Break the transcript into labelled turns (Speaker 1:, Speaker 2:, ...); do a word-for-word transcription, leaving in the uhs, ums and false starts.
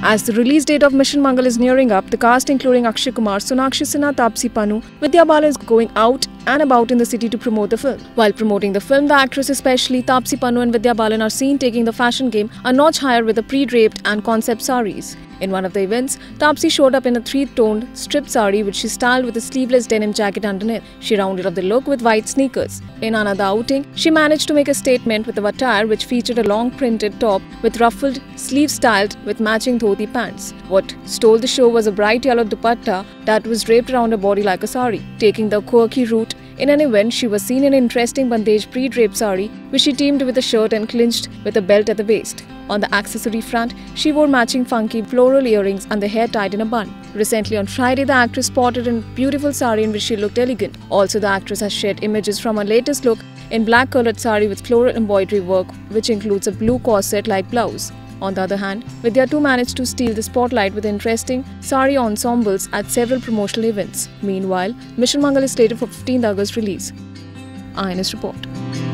Speaker 1: As the release date of Mission Mangal is nearing up, the cast including Akshay Kumar, Sonakshi Sinha, Taapsee Pannu, Vidya Balan is going out and about in the city to promote the film. While promoting the film, the actress, especially Taapsee Pannu and Vidya Balan, are seen taking the fashion game a notch higher with the pre-draped and concept sarees. In one of the events, Taapsee showed up in a three-toned stripped saree which she styled with a sleeveless denim jacket underneath. She rounded up the look with white sneakers. In another outing, she managed to make a statement with a attire which featured a long printed top with ruffled sleeves styled with matching dhoti pants. What stole the show was a bright yellow dupatta that was draped around her body like a saree. Taking the quirky route, in an event, she was seen in an interesting bandage pre-draped saree which she teamed with a shirt and clinched with a belt at the waist. On the accessory front, she wore matching funky floral earrings and the hair tied in a bun. Recently on Friday, the actress spotted a beautiful saree in which she looked elegant. Also, the actress has shared images from her latest look in black coloured saree with floral embroidery work which includes a blue corset-like blouse. On the other hand, Vidya too managed to steal the spotlight with interesting saree ensembles at several promotional events. Meanwhile, Mission Mangal is slated for fifteenth August release. I N S report.